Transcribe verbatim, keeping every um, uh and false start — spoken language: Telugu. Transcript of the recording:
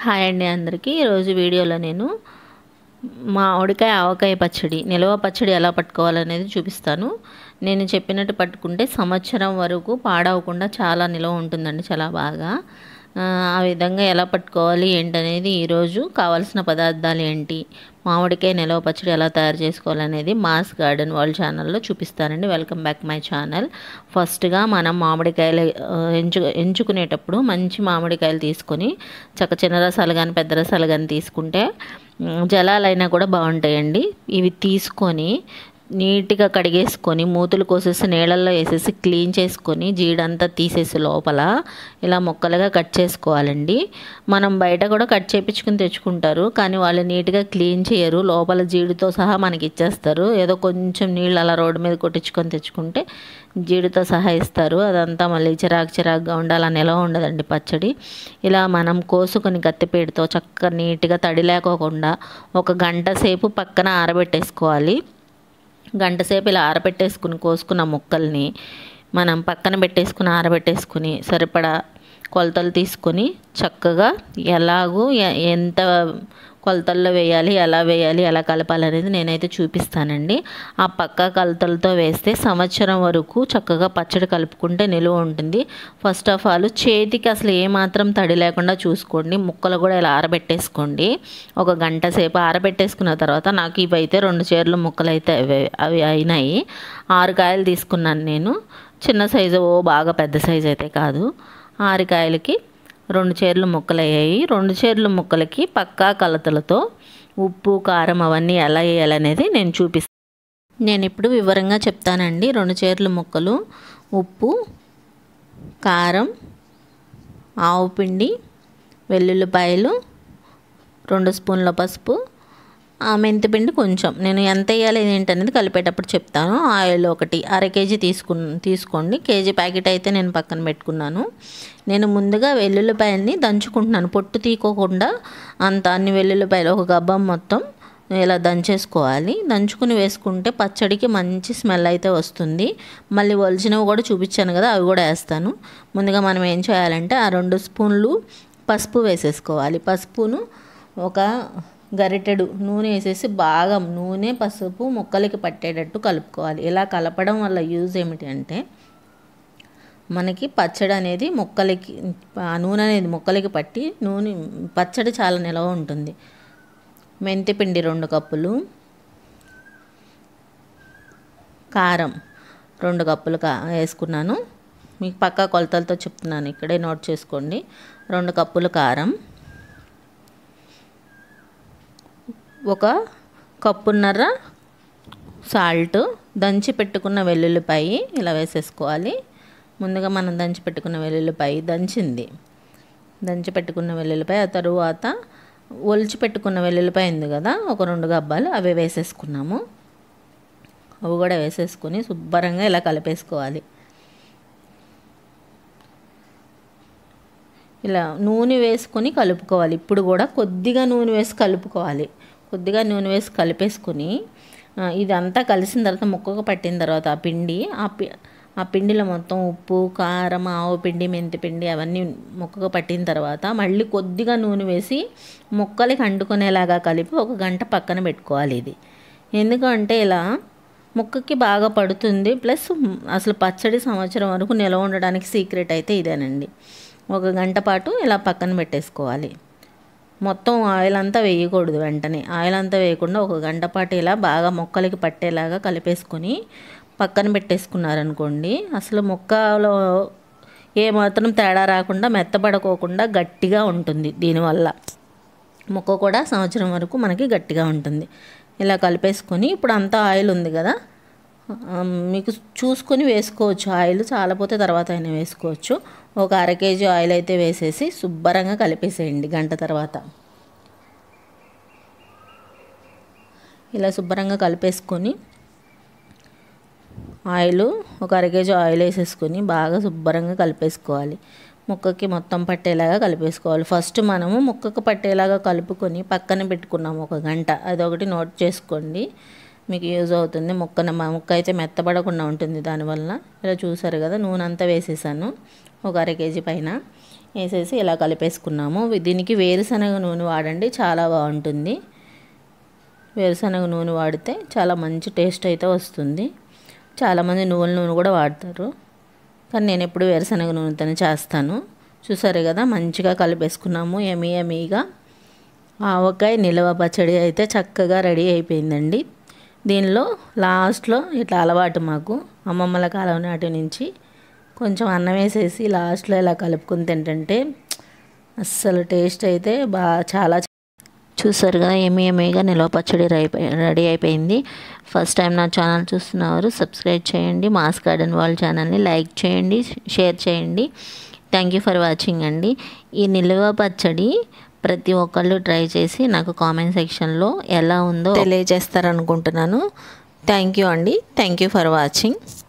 హాయ్ అండి అందరికీ. ఈరోజు వీడియోలో నేను మామిడికాయ ఆవకాయ పచ్చడి, నిల్వ పచ్చడి ఎలా పట్టుకోవాలనేది చూపిస్తాను. నేను చెప్పినట్టు పట్టుకుంటే సంవత్సరం వరకు పాడవకుండా చాలా నిల్వ ఉంటుందండి, చాలా బాగా. ఆ విధంగా ఎలా పట్టుకోవాలి ఏంటనేది ఈరోజు కావాల్సిన పదార్థాలు ఏంటి, మామిడికాయ నిల్వ పచ్చడి ఎలా తయారు చేసుకోవాలనేది మాస్ గార్డెన్ వాళ్ళ ఛానల్లో చూపిస్తానండి. Welcome back my channel. ఫస్ట్గా మనం మామిడికాయలు ఎంచు ఎంచుకునేటప్పుడు మంచి మామిడికాయలు తీసుకొని చక్క చిన్న రసాలు కానీ పెద్ద రసాలు కానీ తీసుకుంటే జలాలైనా కూడా బాగుంటాయండి. ఇవి తీసుకొని నీట్గా కడిగేసుకొని మూతులు కోసేసి నీళ్ళల్లో వేసేసి క్లీన్ చేసుకొని జీడంతా తీసేసి లోపల ఇలా ముక్కలుగా కట్ చేసుకోవాలండి. మనం బయట కూడా కట్ చేయించుకుని తెచ్చుకుంటారు, కానీ వాళ్ళు నీట్గా క్లీన్ చేయరు, లోపల జీడితో సహా మనకి ఇచ్చేస్తారు. ఏదో కొంచెం నీళ్ళు అలా రోడ్డు మీద కొట్టించుకొని తెచ్చుకుంటే జీడితో సహా ఇస్తారు. అదంతా మళ్ళీ చిరాకు చిరాకుగా ఉండాలి, నిలవ ఉండదండి పచ్చడి. ఇలా మనం కోసుకొని కత్తిపీటతో చక్కగా నీట్గా తడి లేకోకుండా ఒక గంట సేపు పక్కన ఆరబెట్టేసుకోవాలి. గంట సేపు ఇలా ఆరబెట్టేసుకుని కోసుకున్న ముక్కల్ని మనం పక్కన పెట్టేసుకుని ఆరబెట్టేసుకుని సరిపడా కొలతలు తీసుకొని చక్కగా ఎలాగూ ఎంత కొలతల్లో వేయాలి, ఎలా వేయాలి, ఎలా కలపాలి అనేది నేనైతే చూపిస్తానండి. ఆ పక్క కొలతలతో వేస్తే సంవత్సరం వరకు చక్కగా పచ్చడి కలుపుకుంటే నిలువ ఉంటుంది. ఫస్ట్ ఆఫ్ ఆల్ చేతికి అసలు ఏమాత్రం తడి లేకుండా చూసుకోండి. ముక్కలు కూడా ఇలా ఆరబెట్టేసుకోండి. ఒక గంట సేపు ఆరబెట్టేసుకున్న తర్వాత నాకు ఇవైతే రెండు చీరలు ముక్కలు అయితే అవి అవి అయినాయి. ఆరు కాయలు తీసుకున్నాను నేను. చిన్న సైజు, ఓ బాగా పెద్ద సైజు అయితే కాదు. ఆరు కాయలకి రెండు చీరలు ముక్కలు అయ్యాయి. రెండు చీరలు ముక్కలకి పక్కా కొలతలతో ఉప్పు కారం అవన్నీ ఎలా వేయాలనేది నేను చూపిస్తాను. నేను ఇప్పుడు వివరంగా చెప్తానండి. రెండు చీరలు ముక్కలు, ఉప్పు, కారం, ఆవు పిండి, వెల్లుల్లిపాయలు, రెండు స్పూన్ల పసుపు, మెంతిపిండి కొంచెం. నేను ఎంత వేయాలి ఏంటనేది కలిపేటప్పుడు చెప్తాను. ఆయిల్ ఒకటి అర కేజీ తీసుకు తీసుకోండి. కేజీ ప్యాకెట్ అయితే నేను పక్కన పెట్టుకున్నాను. నేను ముందుగా వెల్లుల్లిపాయల్ని దంచుకుంటున్నాను, పొట్టు తీకోకుండా. అంత అన్ని వెల్లుల్లిపాయలు ఒక గబ్బం మొత్తం ఇలా దంచేసుకోవాలి. దంచుకుని వేసుకుంటే పచ్చడికి మంచి స్మెల్ అయితే వస్తుంది. మళ్ళీ ఒలిచినవి కూడా చూపించాను కదా, అవి కూడా వేస్తాను. ముందుగా మనం ఏం చేయాలంటే ఆ రెండు స్పూన్లు పసుపు వేసేసుకోవాలి. పసుపును ఒక గరిటెడు నూనె వేసేసి బాగా నూనె పసుపు ముక్కలకి పట్టేటట్టు కలుపుకోవాలి. ఇలా కలపడం వల్ల యూజ్ ఏమిటి అంటే మనకి పచ్చడి అనేది ముక్కలకి, ఆ నూనె అనేది ముక్కలకి పట్టి నూనె పచ్చడి చాలా నిలవ ఉంటుంది. మెంతిపిండి రెండు కప్పులు, కారం రెండు కప్పులు కా వేసుకున్నాను. మీకు పక్కా కొలతలతో చెప్తున్నాను, ఇక్కడే నోట్ చేసుకోండి. రెండు కప్పులు కారం, ఒక కప్పున్నర సాల్ట్, దంచి పెట్టుకున్న వెల్లుల్లిపాయ ఇలా వేసేసుకోవాలి. ముందుగా మనం దంచి పెట్టుకున్న వెల్లుల్లిపాయ దంచింది, దంచి పెట్టుకున్న వెల్లుల్లిపాయ, ఆ తరువాత ఒలిచి పెట్టుకున్న వెల్లుల్లిపాయ ఉంది కదా, ఒక రెండు గబ్బాలు అవి వేసేసుకున్నాము. అవి కూడా వేసేసుకొని శుభ్రంగా ఇలా కలిపేసుకోవాలి. ఇలా నూనె వేసుకొని కలుపుకోవాలి. ఇప్పుడు కూడా కొద్దిగా నూనె వేసి కలుపుకోవాలి. కొద్దిగా నూనె వేసి కలిపేసుకొని ఇదంతా కలిసిన తర్వాత ముక్కకు పట్టిన తర్వాత ఆ పిండి ఆ పి ఆ పిండిలో మొత్తం ఉప్పు కారం ఆవు పిండి మెంతిపిండి అవన్నీ ముక్కకు పట్టిన తర్వాత మళ్ళీ కొద్దిగా నూనె వేసి ముక్కలకి అంటుకునేలాగా కలిపి ఒక గంట పక్కన పెట్టుకోవాలి. ఇది ఎందుకంటే ఇలా ముక్కకి బాగా పడుతుంది. ప్లస్ అసలు పచ్చడి సంవత్సరం వరకు నిల్వ ఉండడానికి సీక్రెట్ అయితే ఇదేనండి. ఒక గంట పాటు ఇలా పక్కన పెట్టేసుకోవాలి. మొత్తం ఆయిల్ అంతా వేయకూడదు వెంటనే. ఆయిల్ అంతా వేయకుండా ఒక గంట పాటు ఇలా బాగా ముక్కలకి పట్టేలాగా కలిపేసుకొని పక్కన పెట్టేసుకున్నారనుకోండి, అసలు ముక్కలో ఏమాత్రం తేడా రాకుండా మెత్తబడుకోకుండా గట్టిగా ఉంటుంది. దీనివల్ల ముక్క కూడా సంవత్సరం వరకు మనకి గట్టిగా ఉంటుంది. ఇలా కలిపేసుకొని ఇప్పుడు అంతా ఆయిల్ ఉంది కదా, మీకు చూసుకొని వేసుకోవచ్చు. ఆయిల్ చాలపోతే తర్వాత అయినా వేసుకోవచ్చు. ఒక అర కేజీ ఆయిల్ అయితే వేసేసి శుభ్రంగా కలిపేసేయండి గంట తర్వాత. ఇలా శుభ్రంగా కలిపేసుకొని ఆయిల్ ఒక అర కేజీ ఆయిల్ వేసేసుకొని బాగా శుభ్రంగా కలిపేసుకోవాలి. ముక్కకి మొత్తం పట్టేలాగా కలిపేసుకోవాలి. ఫస్ట్ మనము ముక్కకు పట్టేలాగా కలుపుకొని పక్కన పెట్టుకున్నాము ఒక గంట. అదొకటి నోట్ చేసుకోండి, మీకు యూజ్ అవుతుంది. ముక్కన ముక్క అయితే మెత్తబడకుండా ఉంటుంది దానివల్ల. ఇలా చూసారు కదా, నూనె అంతా వేసేసాను ఒక అర కేజీ పైన. వేసేసి ఇలా కలిపేసుకున్నాము. దీనికి వేరుశనగ నూనె వాడండి, చాలా బాగుంటుంది. వేరుశనగ నూనె వాడితే చాలా మంచి టేస్ట్ అయితే వస్తుంది. చాలామంది నువ్వుల నూనె కూడా వాడతారు, కానీ నేను ఎప్పుడు వేరుశనగ నూనెతోనే చేస్తాను. చూసారు కదా, మంచిగా కలిపేసుకున్నాము. ఎమీ ఎమీగా ఆవకాయ నిల్వ పచ్చడి అయితే చక్కగా రెడీ అయిపోయిందండి. దీనిలో లాస్ట్లో ఇట్లా అలవాటు మాకు అమ్మమ్మల కాలం నాటి నుంచి, కొంచెం అన్నం వేసేసి లాస్ట్లో ఇలా కలుపుకొని తింటుంటే అస్సలు టేస్ట్ అయితే బాగా చాలా. చూసారు కదా, ఏమి ఏమీగా నిల్వ పచ్చడి రెడీ అయిపోయింది. ఫస్ట్ టైం నా ఛానల్ చూస్తున్నవారు సబ్స్క్రైబ్ చేయండి. మాస్ గార్డెన్ వాళ్ళ ఛానల్ని లైక్ చేయండి, షేర్ చేయండి. థ్యాంక్ యూ ఫర్ వాచింగ్ అండి. ఈ నిల్వ పచ్చడి ప్రతి ఒక్కళ్ళు ట్రై చేసి నాకు కామెంట్ సెక్షన్లో ఎలా ఉందో తెలియజేస్తారనుకుంటున్నాను. థ్యాంక్ యూ అండి. Thank you for watching.